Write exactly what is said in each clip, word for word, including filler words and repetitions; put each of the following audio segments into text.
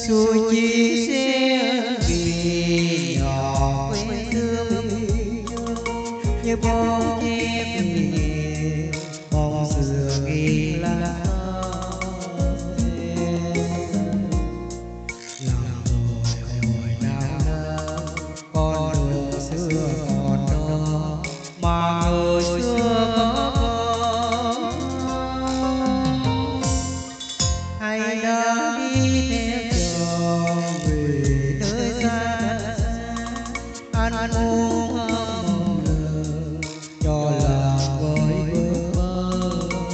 xuôi chia sẻ kỳ nhỏ quê hương như bóng chép nghề bóng xưa ghi lá lòng rồi hồi nào đâu con đường xưa còn đó mà người xưa có hay đã đi theo chồng về nơi xa anh muốn mong lờ cho là với ước mơ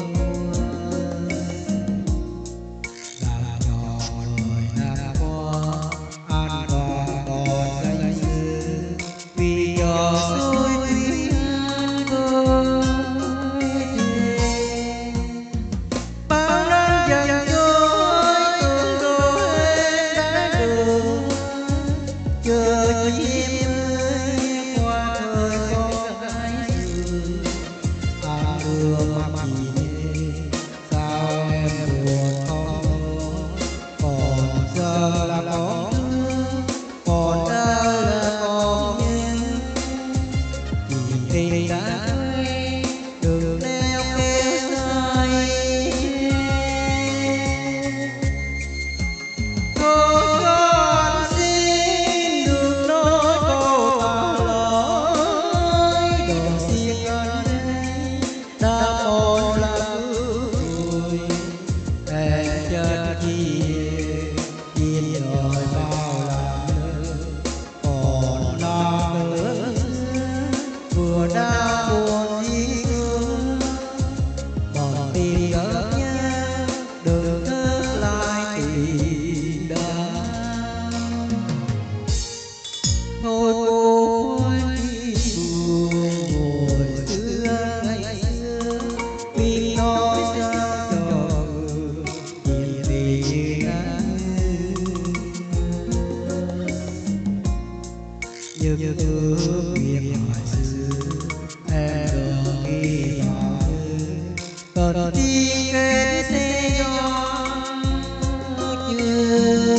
đã nhỏ đời năm qua anh còn còn gánh dư vì giờ xuôi quý anh với thề bao năm dần trôi tương đôi đã đường chờ chim ơi qua thời con gái xưa à mưa mặc gì sao em buồn không còn giờ là còn thương còn đau là còn nhớ vì tình đã quay đừng leo kéo dài cô cho anh xin được nói câu tạ lỗi đừng xiên anh đây đã một lần vui em chết chi yên đời bao lần còn non nữa vừa đau buồn ý thương còn tìm gặp nhau đừng thức lại tình đau thôi cô quên đi buồn hồi xưa ngày xưa vì nói sao cho nhìn tình anh như như thương biết hồi xưa em đừng ghi vào thư cần đi kết sẽ cho chưa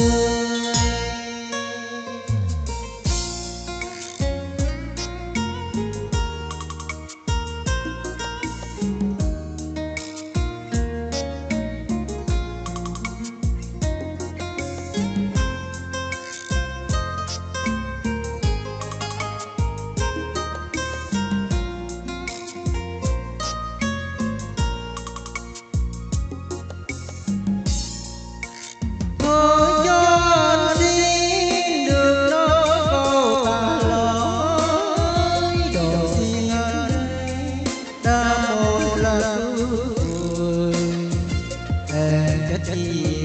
thôi cho anh xin được nói câu tạ lỗi đồ xin anh đây đã một lần vui em chết chi